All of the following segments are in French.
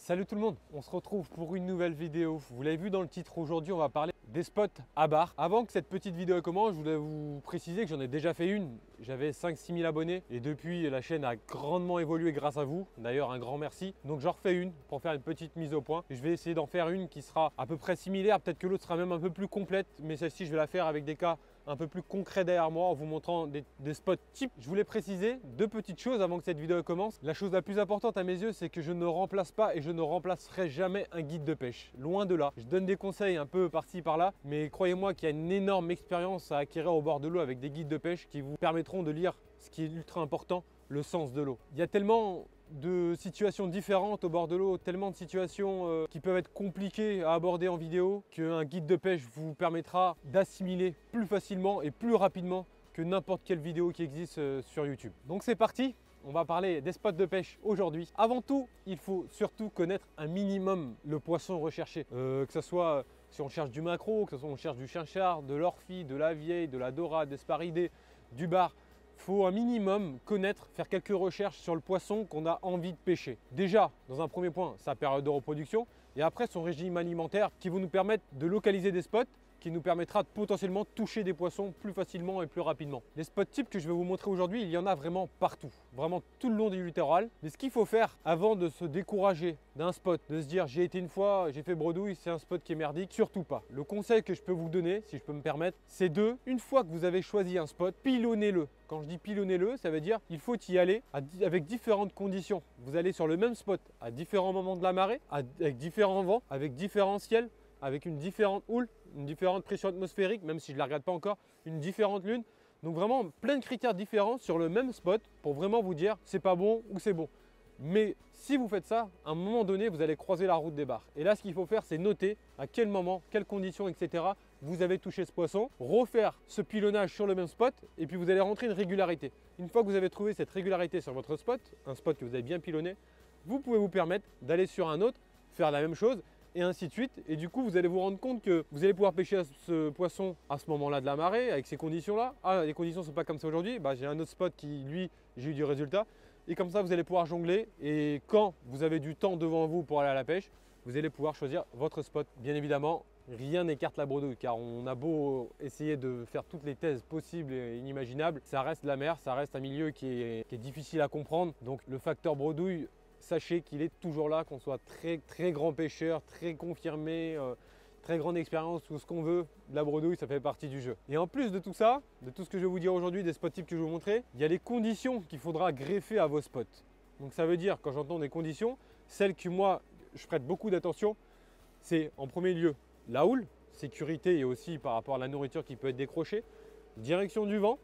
Salut tout le monde, on se retrouve pour une nouvelle vidéo. Vous l'avez vu dans le titre, aujourd'hui on va parler des spots à bar. Avant que cette petite vidéo commence, je voulais vous préciser que j'en ai déjà fait une. J'avais 5-6 000 abonnés et depuis la chaîne a grandement évolué grâce à vous. D'ailleurs un grand merci. Donc j'en refais une pour faire une petite mise au point. Je vais essayer d'en faire une qui sera à peu près similaire, peut-être que l'autre sera même un peu plus complète. Mais celle-ci je vais la faire avec des cas un peu plus concret derrière moi en vous montrant des spots types. Je voulais préciser deux petites choses avant que cette vidéo commence. La chose la plus importante à mes yeux, c'est que je ne remplace pas et je ne remplacerai jamais un guide de pêche. Loin de là. Je donne des conseils un peu par-ci par-là, mais croyez-moi qu'il y a une énorme expérience à acquérir au bord de l'eau avec des guides de pêche qui vous permettront de lire ce qui est ultra important, le sens de l'eau. Il y a tellement de situations différentes au bord de l'eau, tellement de situations qui peuvent être compliquées à aborder en vidéo qu'un guide de pêche vous permettra d'assimiler plus facilement et plus rapidement que n'importe quelle vidéo qui existe sur YouTube. Donc c'est parti, on va parler des spots de pêche aujourd'hui. Avant tout, il faut surtout connaître un minimum le poisson recherché, que ce soit si on cherche du maquereau, que ce soit on cherche du chinchard, de l'orphie, de la vieille, de la dorade, des sparidés, du bar. Il faut un minimum connaître, faire quelques recherches sur le poisson qu'on a envie de pêcher. Déjà, dans un premier point, sa période de reproduction et après son régime alimentaire qui vont nous permettre de localiser des spots qui nous permettra de potentiellement toucher des poissons plus facilement et plus rapidement. Les spots types que je vais vous montrer aujourd'hui, il y en a vraiment partout, vraiment tout le long du littoral. Mais ce qu'il faut faire avant de se décourager d'un spot, de se dire j'ai été une fois, j'ai fait bredouille, c'est un spot qui est merdique, surtout pas. Le conseil que je peux vous donner, si je peux me permettre, c'est une fois que vous avez choisi un spot, pilonnez-le. Quand je dis pilonnez-le, ça veut dire il faut y aller avec différentes conditions. Vous allez sur le même spot à différents moments de la marée, avec différents vents, avec différents ciels, avec une différente houle, une différente pression atmosphérique, même si je ne la regarde pas encore, une différente lune. Donc vraiment plein de critères différents sur le même spot pour vraiment vous dire c'est pas bon ou c'est bon. Mais si vous faites ça, à un moment donné, vous allez croiser la route des bars. Et là, ce qu'il faut faire, c'est noter à quel moment, quelles conditions, etc. vous avez touché ce poisson, refaire ce pilonnage sur le même spot et puis vous allez rentrer une régularité. Une fois que vous avez trouvé cette régularité sur votre spot, un spot que vous avez bien pilonné, vous pouvez vous permettre d'aller sur un autre, faire la même chose et ainsi de suite. Et du coup, vous allez vous rendre compte que vous allez pouvoir pêcher ce poisson à ce moment-là de la marée, avec ces conditions-là. Ah, les conditions ne sont pas comme ça aujourd'hui. Bah, j'ai un autre spot qui, lui, j'ai eu du résultat. Et comme ça, vous allez pouvoir jongler. Et quand vous avez du temps devant vous pour aller à la pêche, vous allez pouvoir choisir votre spot. Bien évidemment, rien n'écarte la bredouille, car on a beau essayer de faire toutes les thèses possibles et inimaginables, ça reste la mer, ça reste un milieu qui est difficile à comprendre. Donc le facteur bredouille, sachez qu'il est toujours là, qu'on soit très grand pêcheur, très confirmé, très grande expérience, tout ce qu'on veut, la bredouille, ça fait partie du jeu. Et en plus de tout ça, de tout ce que je vais vous dire aujourd'hui, des spots types que je vais vous montrer, il y a les conditions qu'il faudra greffer à vos spots. Donc ça veut dire, quand j'entends des conditions, celles que moi, je prête beaucoup d'attention, c'est en premier lieu la houle, sécurité et aussi par rapport à la nourriture qui peut être décrochée, direction du vent,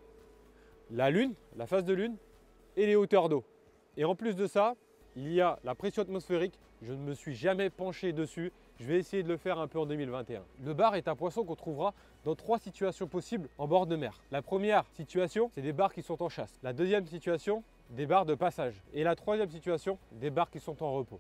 la lune, la phase de lune et les hauteurs d'eau. Et en plus de ça, il y a la pression atmosphérique, je ne me suis jamais penché dessus, je vais essayer de le faire un peu en 2021. Le bar est un poisson qu'on trouvera dans 3 situations possibles en bord de mer. La première situation, c'est des bars qui sont en chasse. La deuxième situation, des bars de passage. Et la troisième situation, des bars qui sont en repos.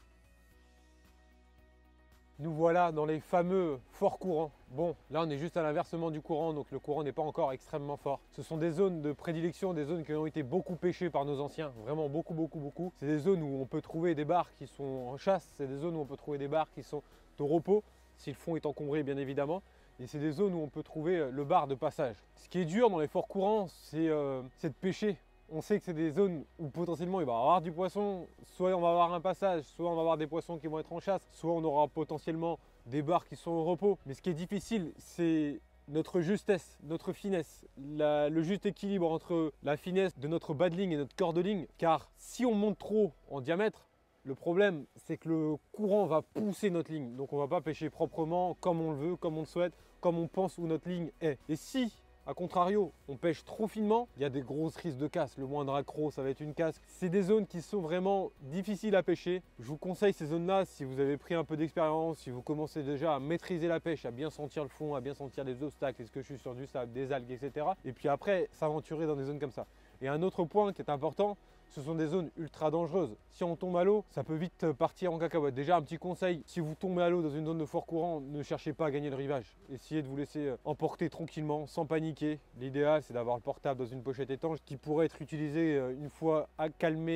Nous voilà dans les fameux forts courants. Bon, là on est juste à l'inversement du courant, donc le courant n'est pas encore extrêmement fort. Ce sont des zones de prédilection, des zones qui ont été beaucoup pêchées par nos anciens, vraiment beaucoup. C'est des zones où on peut trouver des bars qui sont en chasse, c'est des zones où on peut trouver des bars qui sont au repos, si le fond est encombré bien évidemment. Et c'est des zones où on peut trouver le bar de passage. Ce qui est dur dans les forts courants, c'est de pêcher. On sait que c'est des zones où potentiellement il va y avoir du poisson, soit on va avoir un passage, soit on va avoir des poissons qui vont être en chasse, soit on aura potentiellement des bars qui sont au repos. Mais ce qui est difficile, c'est notre justesse, notre finesse, le juste équilibre entre la finesse de notre bas de ligne et notre corps de ligne. Car si on monte trop en diamètre, le problème c'est que le courant va pousser notre ligne. Donc on ne va pas pêcher proprement comme on le veut, comme on le souhaite, comme on pense où notre ligne est. Et si a contrario, on pêche trop finement, il y a des grosses risques de casse. Le moindre accroc, ça va être une casse. C'est des zones qui sont vraiment difficiles à pêcher. Je vous conseille ces zones-là si vous avez pris un peu d'expérience, si vous commencez déjà à maîtriser la pêche, à bien sentir le fond, à bien sentir les obstacles, est-ce que je suis sur du sable, des algues, etc. Et puis après, s'aventurer dans des zones comme ça. Et un autre point qui est important, ce sont des zones ultra dangereuses. Si on tombe à l'eau, ça peut vite partir en cacahuète. Déjà, un petit conseil, si vous tombez à l'eau dans une zone de fort courant, ne cherchez pas à gagner le rivage. Essayez de vous laisser emporter tranquillement, sans paniquer. L'idéal, c'est d'avoir le portable dans une pochette étanche qui pourrait être utilisé une fois calmé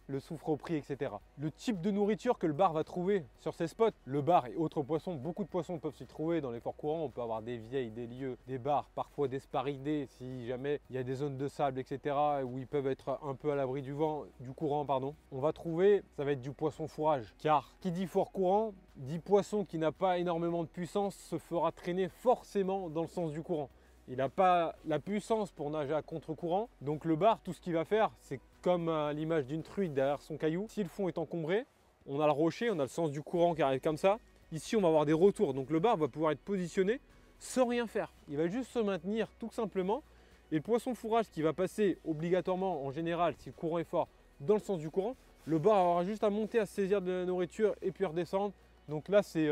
le soufre-au-prix, etc. Le type de nourriture que le bar va trouver sur ces spots, le bar et autres poissons, beaucoup de poissons peuvent s'y trouver dans les forts courants. On peut avoir des vieilles, des lieux, des bars, parfois des sparidés si jamais il y a des zones de sable, etc. où ils peuvent être un peu à l'abri du vent, du courant, pardon. On va trouver, ça va être du poisson fourrage, car qui dit fort courant, dit poisson qui n'a pas énormément de puissance se fera traîner forcément dans le sens du courant. Il n'a pas la puissance pour nager à contre-courant. Donc le bar, tout ce qu'il va faire, c'est comme à l'image d'une truite derrière son caillou. Si le fond est encombré, on a le rocher, on a le sens du courant qui arrive comme ça. Ici, on va avoir des retours. Donc le bar va pouvoir être positionné sans rien faire. Il va juste se maintenir tout simplement. Et le poisson fourrage qui va passer obligatoirement, en général, si le courant est fort, dans le sens du courant, le bar aura juste à monter, à se saisir de la nourriture et puis redescendre. Donc là, c'est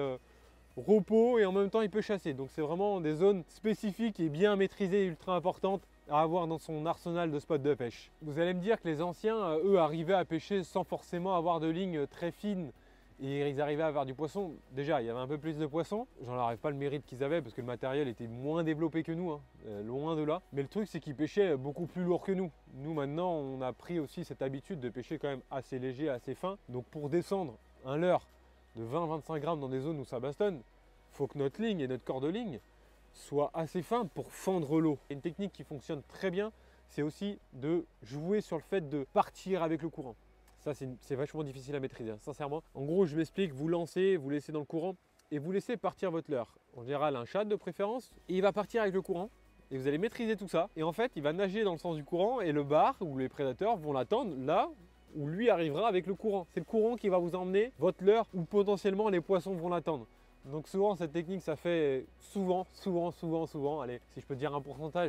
repos et en même temps il peut chasser. Donc c'est vraiment des zones spécifiques et bien maîtrisées et ultra importantes à avoir dans son arsenal de spots de pêche. Vous allez me dire que les anciens, eux, arrivaient à pêcher sans forcément avoir de lignes très fines et ils arrivaient à avoir du poisson. Déjà, il y avait un peu plus de poissons. J'en leur arrive pas le mérite qu'ils avaient parce que le matériel était moins développé que nous, hein, loin de là. Mais le truc, c'est qu'ils pêchaient beaucoup plus lourd que nous. Nous, maintenant, on a pris aussi cette habitude de pêcher quand même assez léger, assez fin. Donc pour descendre un leurre de 20-25 grammes dans des zones où ça bastonne, il faut que notre ligne et notre corps de ligne soient assez fins pour fendre l'eau. Une technique qui fonctionne très bien, c'est aussi de jouer sur le fait de partir avec le courant. Ça, c'est vachement difficile à maîtriser, hein, sincèrement. En gros, je m'explique, vous lancez, vous laissez dans le courant et vous laissez partir votre leurre. En général, un shad de préférence, et il va partir avec le courant. Et vous allez maîtriser tout ça. Et en fait, il va nager dans le sens du courant et le bar ou les prédateurs vont l'attendre là où lui arrivera avec le courant. C'est le courant qui va vous emmener votre leurre où potentiellement les poissons vont l'attendre. Donc souvent cette technique ça fait souvent, allez, si je peux dire un pourcentage,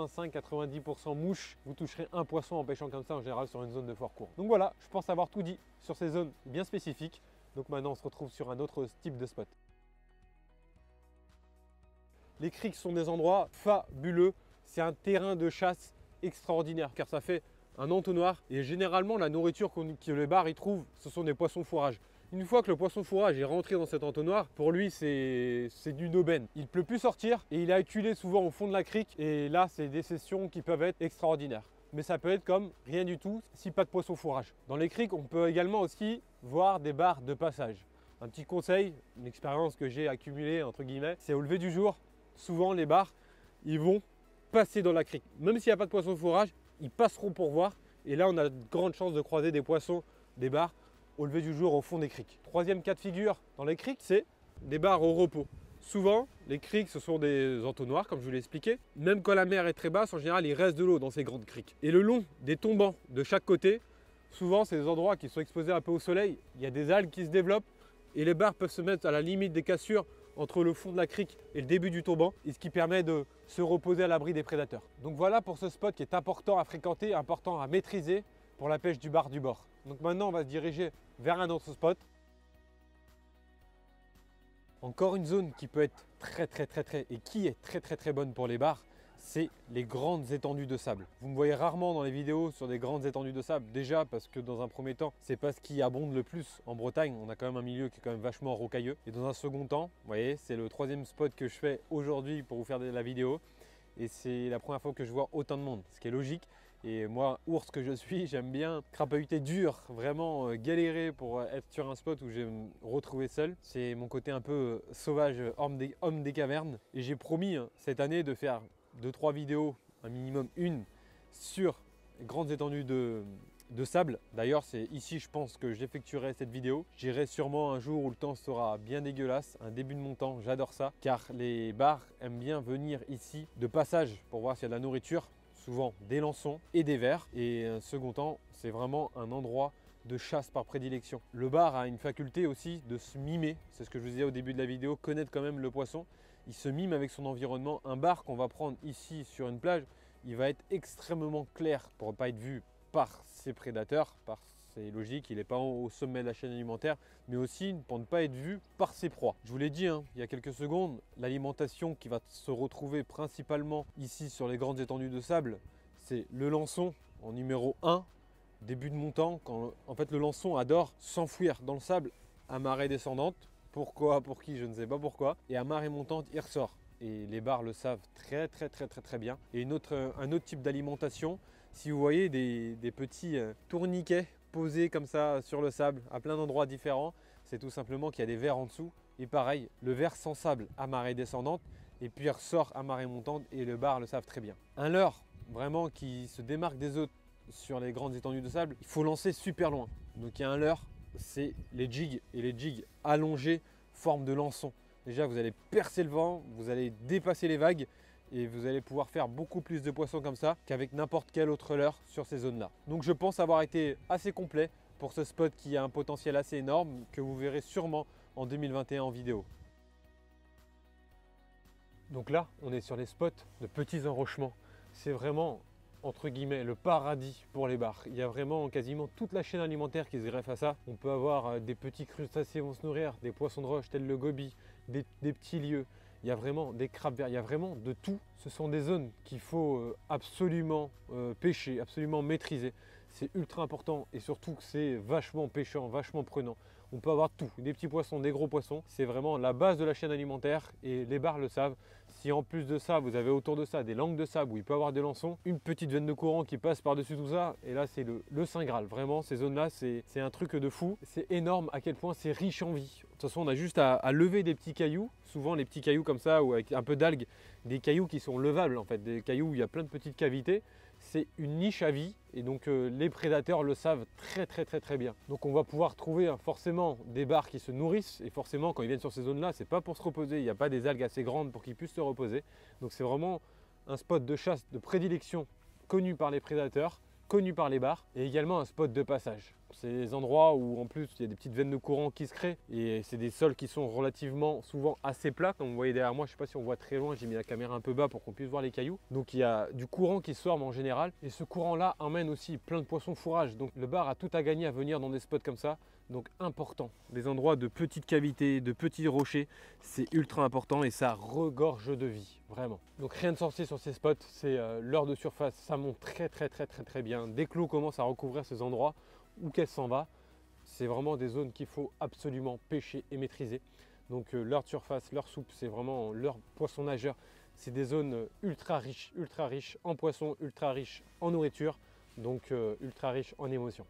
85-90% mouche, vous toucherez un poisson en pêchant comme ça en général sur une zone de fort courant. Donc voilà, je pense avoir tout dit sur ces zones bien spécifiques. Donc maintenant on se retrouve sur un autre type de spot. Les criques sont des endroits fabuleux, c'est un terrain de chasse extraordinaire car ça fait un entonnoir et généralement la nourriture que les bars y trouvent, ce sont des poissons fourrages. Une fois que le poisson fourrage est rentré dans cet entonnoir, pour lui c'est d'une aubaine. Il ne peut plus sortir et il est acculé souvent au fond de la crique et là c'est des sessions qui peuvent être extraordinaires. Mais ça peut être comme rien du tout si pas de poisson fourrage. Dans les criques, on peut également aussi voir des bars de passage. Un petit conseil, une expérience que j'ai accumulée entre guillemets, c'est au lever du jour, souvent les bars, ils vont passer dans la crique. Même s'il n'y a pas de poisson fourrage, ils passeront pour voir et là on a de grandes chances de croiser des poissons, des bars au lever du jour au fond des criques. Troisième cas de figure dans les criques, c'est des bars au repos. Souvent, les criques, ce sont des entonnoirs, comme je vous l'ai expliqué. Même quand la mer est très basse, en général, il reste de l'eau dans ces grandes criques. Et le long des tombants de chaque côté, souvent, c'est des endroits qui sont exposés un peu au soleil. Il y a des algues qui se développent et les bars peuvent se mettre à la limite des cassures entre le fond de la crique et le début du tombant, et ce qui permet de se reposer à l'abri des prédateurs. Donc voilà pour ce spot qui est important à fréquenter, important à maîtriser pour la pêche du bar du bord. Donc maintenant, on va se diriger vers un autre spot. Encore une zone qui peut être très et qui est très bonne pour les bars, c'est les grandes étendues de sable. Vous me voyez rarement dans les vidéos sur des grandes étendues de sable, déjà parce que dans un premier temps, c'est pas ce qui abonde le plus en Bretagne. On a quand même un milieu qui est quand même vachement rocailleux. Et dans un second temps, vous voyez, c'est le troisième spot que je fais aujourd'hui pour vous faire la vidéo. Et c'est la première fois que je vois autant de monde, ce qui est logique. Et moi, ours que je suis, j'aime bien crapahuter dur, vraiment galérer pour être sur un spot où je vais me retrouver seul. C'est mon côté un peu sauvage, homme des cavernes. Et j'ai promis cette année de faire 2-3 vidéos, un minimum une, sur les grandes étendues de sable. D'ailleurs, c'est ici, je pense que j'effectuerai cette vidéo. J'irai sûrement un jour où le temps sera bien dégueulasse, un début de mon temps, j'adore ça. Car les bars aiment bien venir ici de passage pour voir s'il y a de la nourriture. Souvent des lançons et des vers. Et un second temps, c'est vraiment un endroit de chasse par prédilection. Le bar a une faculté aussi de se mimer. C'est ce que je vous disais au début de la vidéo, connaître quand même le poisson. Il se mime avec son environnement. Un bar qu'on va prendre ici sur une plage, il va être extrêmement clair pour ne pas être vu par ses prédateurs, c'est logique, il n'est pas au sommet de la chaîne alimentaire, mais aussi pour ne pas être vu par ses proies. Je vous l'ai dit il y a quelques secondes, l'alimentation qui va se retrouver principalement ici sur les grandes étendues de sable, c'est le lançon en numéro 1, début de montant, quand en fait le lançon adore s'enfouir dans le sable à marée descendante. Pourquoi, pour qui, je ne sais pas pourquoi. Et à marée montante, il ressort. Et les bars le savent très bien. Et un autre type d'alimentation, si vous voyez des petits tourniquets posé comme ça sur le sable à plein d'endroits différents, c'est tout simplement qu'il y a des vers en dessous. Et pareil, le vers sans sable à marée descendante et puis il ressort à marée montante et le bar le savent très bien. Un leurre vraiment qui se démarque des autres sur les grandes étendues de sable, il faut lancer super loin. Donc il y a un leurre, c'est les jigs et les jigs allongés forme de lançon. Déjà vous allez percer le vent, vous allez dépasser les vagues et vous allez pouvoir faire beaucoup plus de poissons comme ça qu'avec n'importe quel autre leurre sur ces zones-là. Donc je pense avoir été assez complet pour ce spot qui a un potentiel assez énorme que vous verrez sûrement en 2021 en vidéo. Donc là, on est sur les spots de petits enrochements. C'est vraiment, entre guillemets, le paradis pour les bars. Il y a vraiment quasiment toute la chaîne alimentaire qui se greffe à ça. On peut avoir des petits crustacés vont se nourrir, des poissons de roche tels le goby, des petits lieux. Il y a vraiment des crabes verts, il y a vraiment de tout. Ce sont des zones qu'il faut absolument pêcher, absolument maîtriser. C'est ultra important et surtout que c'est vachement pêchant, vachement prenant. On peut avoir tout, des petits poissons, des gros poissons. C'est vraiment la base de la chaîne alimentaire et les bars le savent. Si en plus de ça, vous avez autour de ça des langues de sable où il peut y avoir des lançons, une petite veine de courant qui passe par-dessus tout ça, et là c'est le Saint Graal. Vraiment, ces zones-là, c'est un truc de fou. C'est énorme à quel point c'est riche en vie. De toute façon, on a juste à lever des petits cailloux. Souvent, les petits cailloux comme ça, ou avec un peu d'algues, des cailloux qui sont levables en fait, des cailloux où il y a plein de petites cavités. C'est une niche à vie et donc les prédateurs le savent très bien. Donc on va pouvoir trouver forcément des bars qui se nourrissent et forcément quand ils viennent sur ces zones là, c'est pas pour se reposer, il n'y a pas des algues assez grandes pour qu'ils puissent se reposer. Donc c'est vraiment un spot de chasse de prédilection connu par les prédateurs, connu par les bars et également un spot de passage. C'est des endroits où en plus il y a des petites veines de courant qui se créent et c'est des sols qui sont relativement souvent assez plats. Comme vous voyez derrière moi, je ne sais pas si on voit très loin, j'ai mis la caméra un peu bas pour qu'on puisse voir les cailloux. Donc il y a du courant qui se forme en général et ce courant là emmène aussi plein de poissons fourrage. Donc le bar a tout à gagner à venir dans des spots comme ça. Donc important, des endroits de petites cavités, de petits rochers, c'est ultra important et ça regorge de vie, vraiment. Donc rien de sorcier sur ces spots, c'est l'heure de surface, ça monte très bien. Dès que l'eau commence à recouvrir ces endroits, où qu'elle s'en va, c'est vraiment des zones qu'il faut absolument pêcher et maîtriser. Donc leur surface, leur soupe, c'est vraiment leur poisson nageur. C'est des zones ultra riches en poissons, ultra riches en nourriture, donc ultra riches en émotions.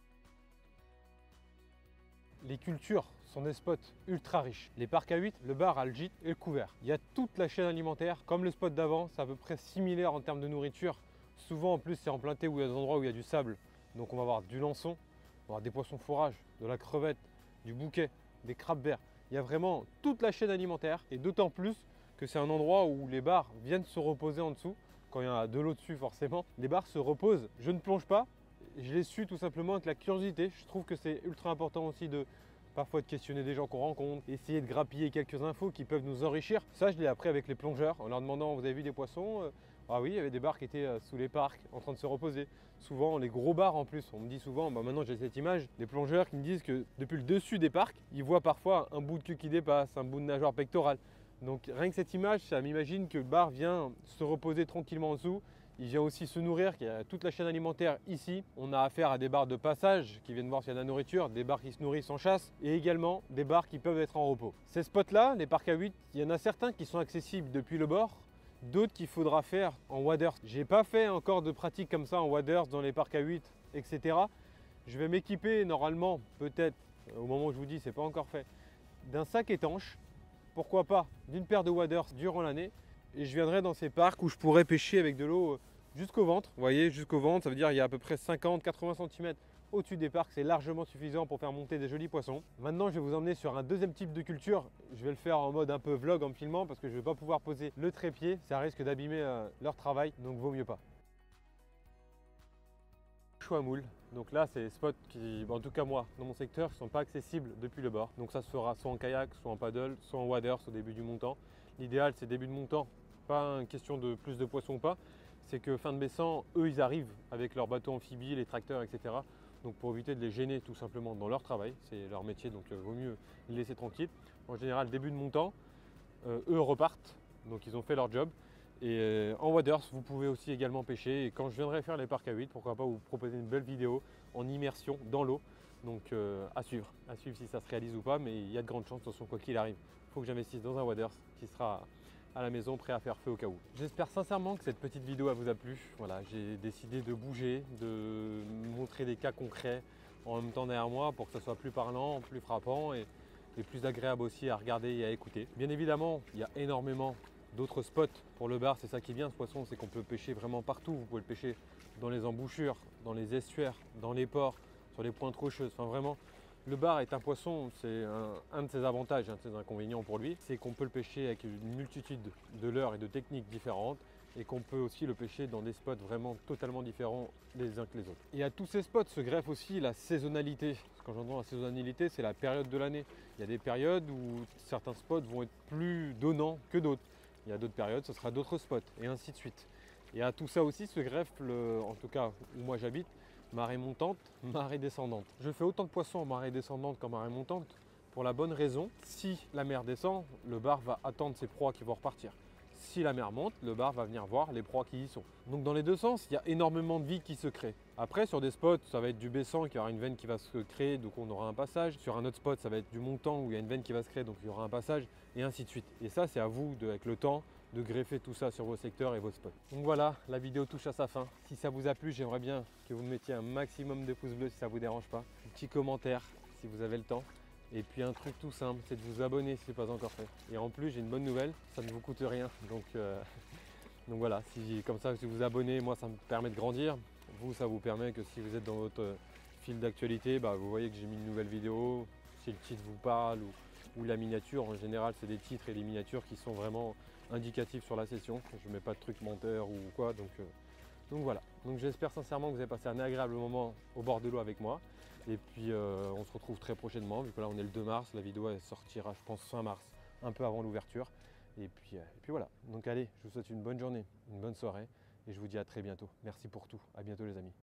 Les cultures sont des spots ultra riches. Les parcs à 8, le bar a le gîte et le couvert. Il y a toute la chaîne alimentaire, comme le spot d'avant, c'est à peu près similaire en termes de nourriture. Souvent en plus c'est emplanté où il y a des endroits où il y a du sable. Donc on va avoir du lançon, on va avoir des poissons fourrage, de la crevette, du bouquet, des crabes verts. Il y a vraiment toute la chaîne alimentaire et d'autant plus que c'est un endroit où les bars viennent se reposer en dessous. Quand il y a de l'eau dessus forcément, les bars se reposent. Je ne plonge pas, je l'ai su tout simplement avec la curiosité. Je trouve que c'est ultra important aussi de parfois de questionner des gens qu'on rencontre, essayer de grappiller quelques infos qui peuvent nous enrichir. Ça, je l'ai appris avec les plongeurs en leur demandant, vous avez vu des poissons? Ah oui, il y avait des bars qui étaient sous les parcs en train de se reposer. Souvent, les gros bars en plus. On me dit souvent, maintenant j'ai cette image, des plongeurs qui me disent que depuis le dessus des parcs, ils voient parfois un bout de queue qui dépasse, un bout de nageoire pectorale. Donc rien que cette image, ça m'imagine que le bar vient se reposer tranquillement en dessous. Il vient aussi se nourrir, qu'il y a toute la chaîne alimentaire ici. On a affaire à des bars de passage qui viennent voir s'il y a de la nourriture, des bars qui se nourrissent en chasse et également des bars qui peuvent être en repos. Ces spots-là, les parcs à 8, il y en a certains qui sont accessibles depuis le bord, d'autres qu'il faudra faire en waders. J'ai pas fait encore de pratique comme ça en waders dans les parcs à 8, etc. Je vais m'équiper normalement, peut-être, au moment où je vous dis, c'est pas encore fait, d'un sac étanche, pourquoi pas d'une paire de waders durant l'année. Et je viendrai dans ces parcs où je pourrais pêcher avec de l'eau jusqu'au ventre. Vous voyez, jusqu'au ventre, ça veut dire qu'il y a à peu près 50-80 cm au-dessus des parcs. C'est largement suffisant pour faire monter des jolis poissons. Maintenant, je vais vous emmener sur un deuxième type de culture. Je vais le faire en mode un peu vlog en filmant parce que je ne vais pas pouvoir poser le trépied. Ça risque d'abîmer leur travail, donc vaut mieux pas. Choix à moule. Donc là, c'est des spots qui, en tout cas moi, dans mon secteur, ne sont pas accessibles depuis le bord. Donc ça se fera soit en kayak, soit en paddle, soit en waders au début du montant. L'idéal, c'est début de montant. Pas une question de plus de poissons ou pas, c'est que fin de baissant, eux ils arrivent avec leurs bateaux amphibies, les tracteurs, etc. Donc pour éviter de les gêner tout simplement dans leur travail, c'est leur métier, donc vaut mieux les laisser tranquilles. En général, début de montant, eux repartent, donc ils ont fait leur job. Et en waders, vous pouvez aussi également pêcher. Et quand je viendrai faire les parcs à 8, pourquoi pas vous proposer une belle vidéo en immersion dans l'eau. Donc à suivre si ça se réalise ou pas, mais il y a de grandes chances, de toute façon, quoi qu'il arrive. Il faut que j'investisse dans un waders qui sera à la maison prêt à faire feu au cas où. J'espère sincèrement que cette petite vidéo vous a plu. Voilà, j'ai décidé de bouger, de montrer des cas concrets, en même temps derrière moi pour que ça soit plus parlant, plus frappant et plus agréable aussi à regarder et à écouter. Bien évidemment, il y a énormément d'autres spots pour le bar. C'est ça qui est bien ce poisson, c'est qu'on peut le pêcher vraiment partout. Vous pouvez le pêcher dans les embouchures, dans les estuaires, dans les ports, sur les pointes rocheuses. Enfin vraiment, le bar est un poisson, c'est un de ses avantages, un de ses inconvénients pour lui, c'est qu'on peut le pêcher avec une multitude de leurres et de techniques différentes et qu'on peut aussi le pêcher dans des spots vraiment totalement différents les uns que les autres. Et à tous ces spots se greffe aussi la saisonnalité. Quand j'entends la saisonnalité, c'est la période de l'année. Il y a des périodes où certains spots vont être plus donnants que d'autres. Il y a d'autres périodes, ce sera d'autres spots et ainsi de suite. Et à tout ça aussi se greffe, en tout cas où moi j'habite, marée montante, marée descendante. Je fais autant de poissons en marée descendante qu'en marée montante pour la bonne raison, si la mer descend, le bar va attendre ses proies qui vont repartir. Si la mer monte, le bar va venir voir les proies qui y sont. Donc dans les deux sens, il y a énormément de vie qui se crée. Après, sur des spots, ça va être du baissant, qui aura une veine qui va se créer, donc on aura un passage. Sur un autre spot, ça va être du montant, où il y a une veine qui va se créer, donc il y aura un passage, et ainsi de suite. Et ça, c'est à vous, avec le temps, de greffer tout ça sur vos secteurs et vos spots. Donc voilà, la vidéo touche à sa fin. Si ça vous a plu, j'aimerais bien que vous me mettiez un maximum de pouces bleus si ça vous dérange pas. Un petit commentaire si vous avez le temps. Et puis un truc tout simple, c'est de vous abonner si ce n'est pas encore fait. Et en plus, j'ai une bonne nouvelle, ça ne vous coûte rien. Donc voilà, comme ça, si vous vous abonnez, moi ça me permet de grandir. Vous, ça vous permet que si vous êtes dans votre fil d'actualité, vous voyez que j'ai mis une nouvelle vidéo. Si le titre vous parle ou la miniature, en général, c'est des titres et des miniatures qui sont vraiment indicatifs sur la session. Je ne mets pas de trucs menteurs ou quoi. Donc voilà. Donc j'espère sincèrement que vous avez passé un agréable moment au bord de l'eau avec moi. Et puis on se retrouve très prochainement, vu que là on est le 2 mars, la vidéo elle sortira je pense fin mars, un peu avant l'ouverture. Et puis voilà, donc allez, je vous souhaite une bonne journée, une bonne soirée, et je vous dis à très bientôt. Merci pour tout, à bientôt les amis.